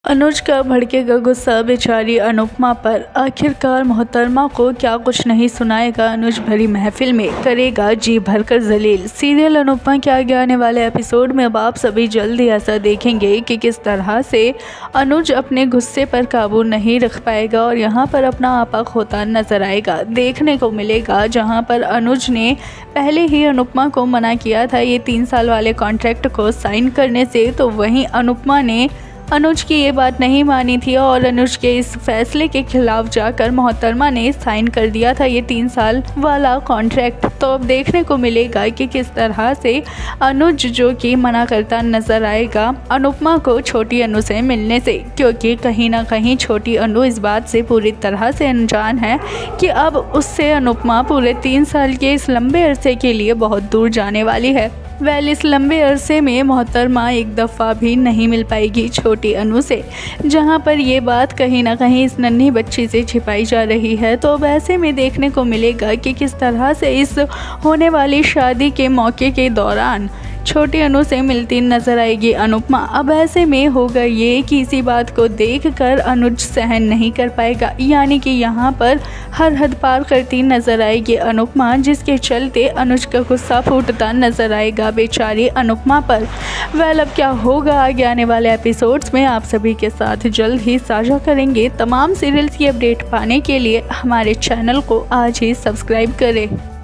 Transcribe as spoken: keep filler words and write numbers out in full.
अनुज का भड़केगा गुस्सा बेचारी अनुपमा पर। आखिरकार मोहतरमा को क्या कुछ नहीं सुनाएगा अनुज भरी महफिल में, करेगा जी भरकर जलील। सीरियल अनुपमा के आगे आने वाले एपिसोड में अब आप सभी जल्द ही ऐसा देखेंगे कि किस तरह से अनुज अपने गुस्से पर काबू नहीं रख पाएगा और यहाँ पर अपना आपा खोता नजर आएगा। देखने को मिलेगा जहाँ पर अनुज ने पहले ही अनुपमा को मना किया था ये तीन साल वाले कॉन्ट्रैक्ट को साइन करने से, तो वहीं अनुपमा ने अनुज की ये बात नहीं मानी थी और अनुज के इस फैसले के खिलाफ जाकर मोहतरमा ने साइन कर दिया था ये तीन साल वाला कॉन्ट्रैक्ट। तो अब देखने को मिलेगा कि किस तरह से अनुज जो कि मना करता नजर आएगा अनुपमा को छोटी अनु से मिलने से, क्योंकि कहीं ना कहीं छोटी अनु इस बात से पूरी तरह से अनजान है कि अब उससे अनुपमा पूरे तीन साल के इस लंबे अरसे के लिए बहुत दूर जाने वाली है। वेल इस लंबे अरसे में मोहतरमा एक दफ़ा भी नहीं मिल पाएगी छोटी अनु से, जहां पर ये बात कहीं ना कहीं इस नन्ही बच्ची से छिपाई जा रही है। तो अब ऐसे में देखने को मिलेगा कि किस तरह से इस होने वाली शादी के मौके के दौरान छोटी अनु से मिलती नजर आएगी अनुपमा। अब ऐसे में होगा ये कि इसी बात को देखकर अनुज सहन नहीं कर पाएगा, यानी कि यहाँ पर हर हद पार करती नजर आएगी अनुपमा, जिसके चलते अनुज का गुस्सा फूटता नजर आएगा बेचारी अनुपमा पर। वेल अब क्या होगा आगे आने वाले एपिसोड्स में आप सभी के साथ जल्द ही साझा करेंगे। तमाम सीरियल्स की अपडेट पाने के लिए हमारे चैनल को आज ही सब्सक्राइब करें।